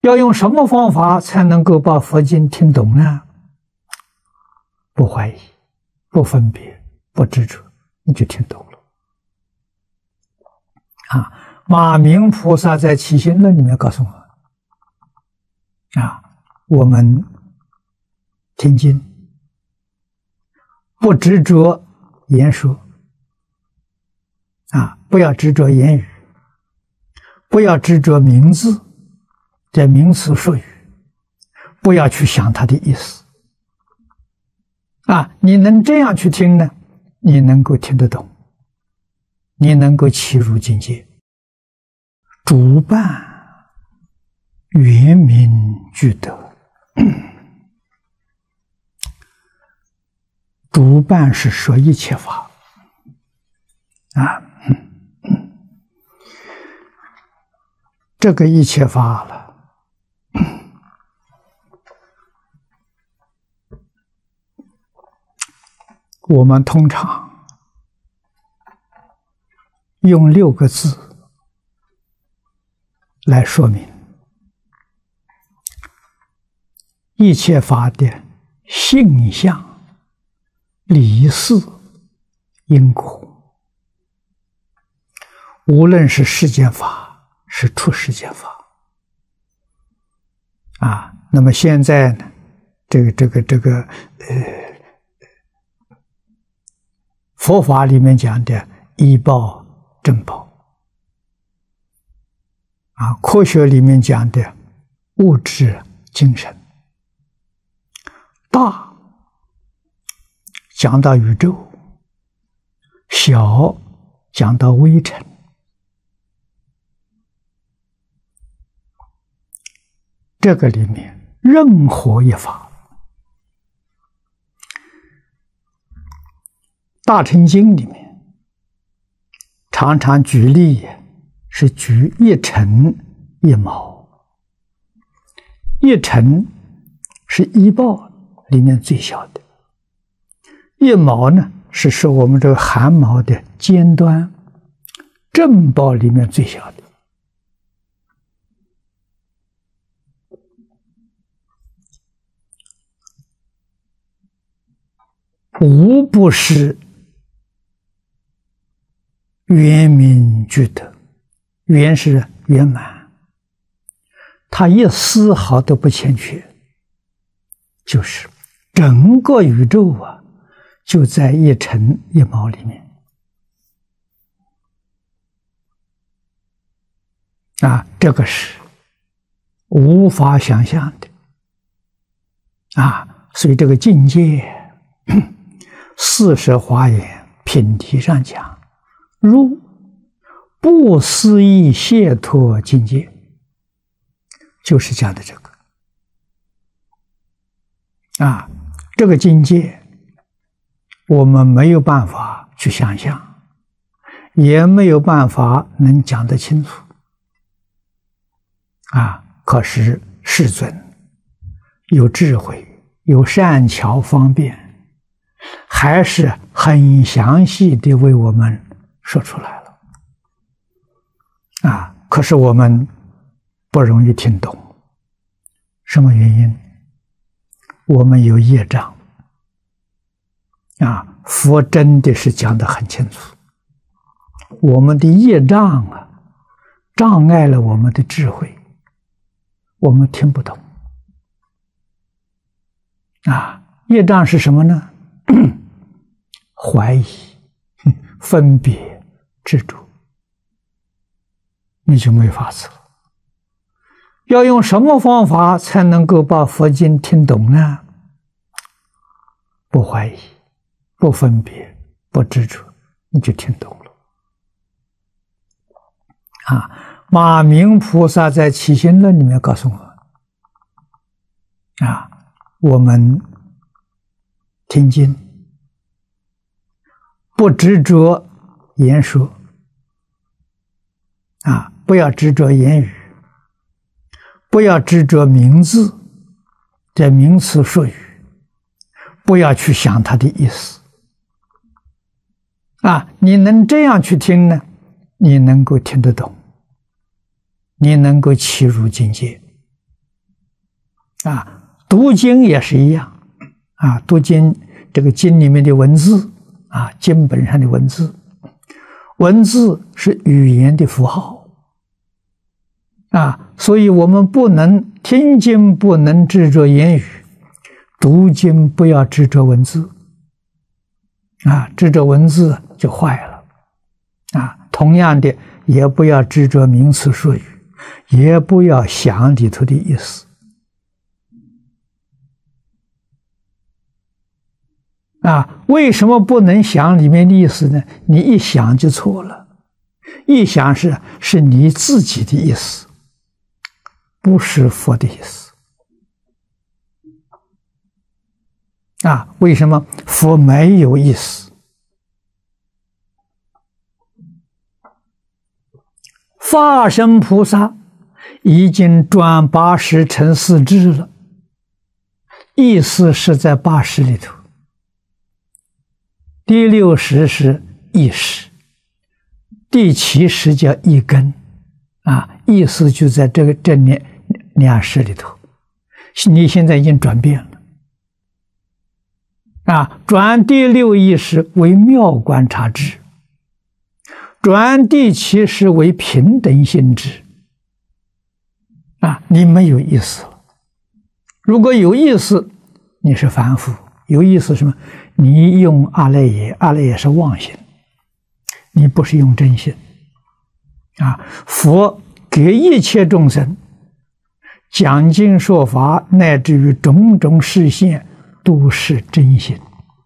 要用什么方法才能够把佛经听懂呢？不怀疑，不分别，不执着，你就听懂了。马明菩萨在《起心论》里面告诉我们，我们听经不执着言说，不要执着言语，不要执着名字，这名词术语，不要去想它的意思。你能这样去听呢，你能够听得懂，你能够契入境界。主办圆明具德，主办是说一切法这个一切法了，我们通常用6个字来说明一切法的性相、理事、因果，无论是世间法，是出世间法那么现在呢，佛法里面讲的依报正报科学里面讲的物质精神，大讲到宇宙，小讲到微尘。这个里面任何一法，大乘经里面常常举例，是举一尘一毛。一尘是依报里面最小的，一毛呢是说我们这个汗毛的尖端，正报里面最小的。无不是圆明具德，圆是圆满，它一丝毫都不欠缺，就是整个宇宙就在一尘一毛里面这个是无法想象的所以这个境界四摄华严品题上讲，入不思议解脱境界，就是讲的这个这个境界我们没有办法去想象，也没有办法能讲得清楚可是世尊有智慧，有善巧方便，还是很详细的为我们说出来了可是我们不容易听懂，什么原因？我们有业障佛真的是讲得很清楚，我们的业障障碍了我们的智慧，我们听不懂业障是什么呢？怀疑、分别、执着，你就没法子了。要用什么方法才能够把佛经听懂呢？不怀疑，不分别，不执着，你就听懂了。马明菩萨在《起心论》里面告诉我们，我们听经不执着言说不要执着言语，不要执着名字，这名词术语，不要去想它的意思你能这样去听呢，你能够听得懂，你能够契入境界读经也是一样读经这个经里面的文字经本上的文字，文字是语言的符号所以我们不能听经，不能执着言语，读经不要执着文字执着文字就坏了同样的，也不要执着名词术语，也不要想里头的意思为什么不能想里面的意思呢？你一想就错了，一想是你自己的意思，不是佛的意思为什么佛没有意思？法身菩萨已经转80成4智了，意思是在80里头。第60是意识，第70叫意根意思就在这两识里头。你现在已经转变了转第6意识为妙观察智，转第70为平等性智你没有意思了。如果有意思，你是凡夫；有意思什么？你用阿赖耶，阿赖耶是妄心，你不是用真心佛给一切众生讲经说法，乃至于种种示现，都是真心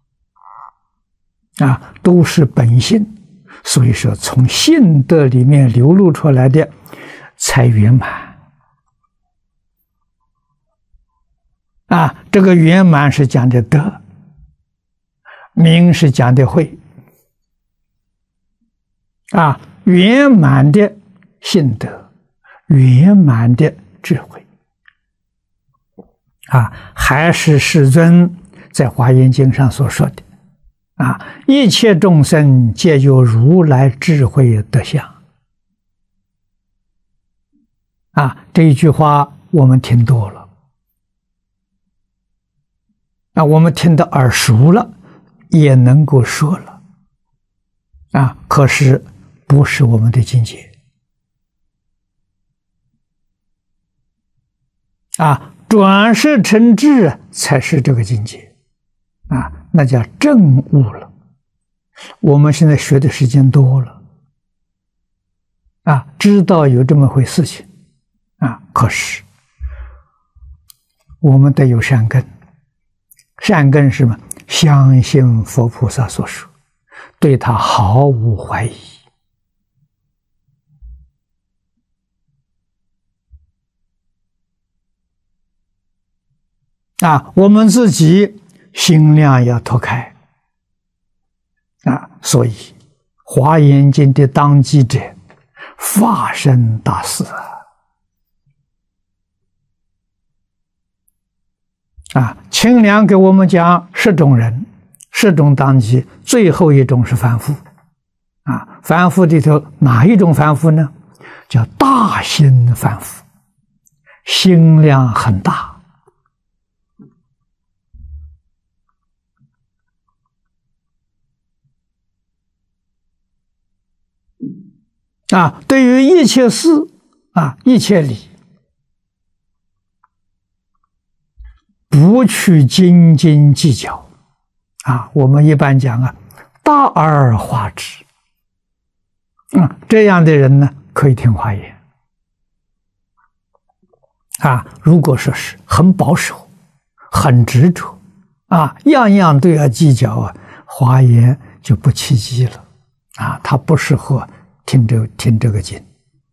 都是本性。所以说，从性德里面流露出来的才圆满这个圆满是讲的德，明是讲的慧圆满的性德，圆满的智慧还是世尊在华严经上所说的一切众生皆有如来智慧德相这一句话我们听多了我们听得耳熟了，也能够说了可是不是我们的境界转识成智才是这个境界那叫证悟了。我们现在学的时间多了知道有这么回事情可是我们得有善根。善根是什么？相信佛菩萨所说，对他毫无怀疑我们自己心量要拓开所以华严经的当机者法身大士清凉给我们讲10种人，10种当机，最后一种是凡夫凡夫里头哪一种凡夫呢？叫大心凡夫，心量很大对于一切事一切理，不去斤斤计较我们一般讲大而化之这样的人呢，可以听华严如果说是很保守、很执着样样都要计较华严就不契机了他不适合听这个经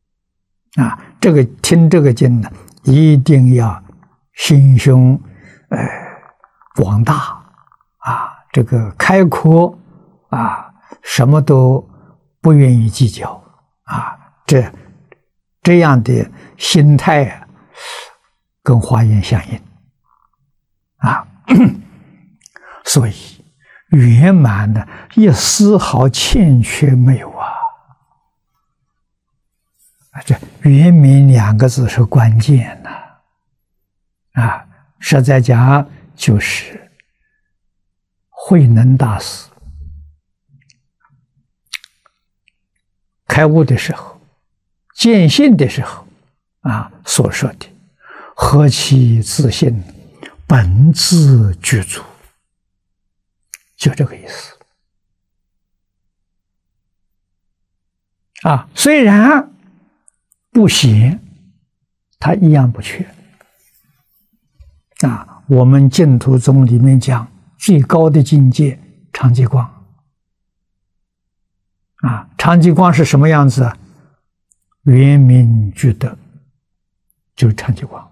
听这个经呢，一定要心胸广大这个开阔什么都不愿意计较这样的心态跟华严相应所以圆满的一丝毫欠缺没有这圆满2个字是关键实在讲就是慧能大师开悟的时候、见性的时候所说的"何其自信，本自具足"，就这个意思。虽然不显，它一样不缺。我们净土宗里面讲最高的境界常寂光。常寂光是什么样子？圆明具德，就是常寂光。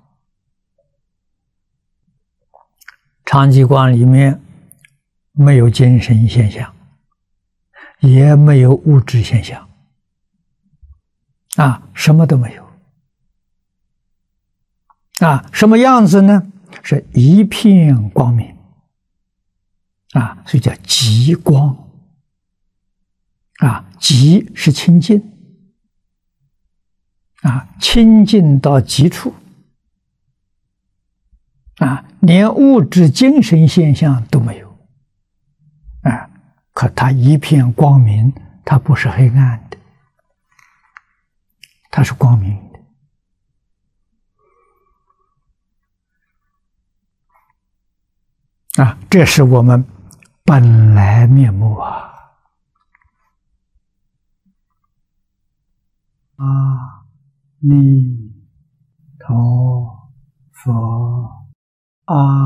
常寂光里面没有精神现象，也没有物质现象，什么都没有。什么样子呢？是一片光明，所以叫极光。极是清净，清净到极处，连物质精神现象都没有，可它一片光明，它不是黑暗的，它是光明的。这是我们本来面目阿弥陀佛，阿